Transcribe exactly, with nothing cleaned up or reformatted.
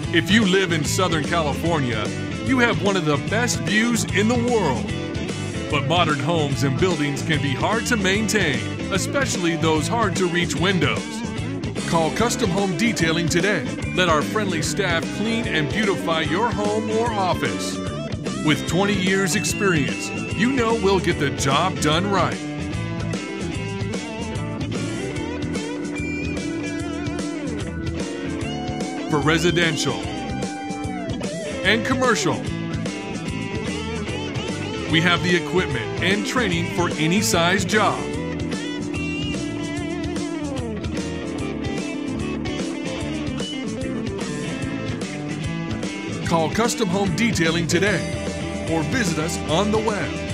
If you live in Southern California, you have one of the best views in the world. But modern homes and buildings can be hard to maintain, especially those hard-to-reach windows. Call Custom Home Detailing today. Let our friendly staff clean and beautify your home or office. With twenty years experience, you know we'll get the job done right. For residential and commercial, we have the equipment and training for any size job. Call Custom Home Detailing today or visit us on the web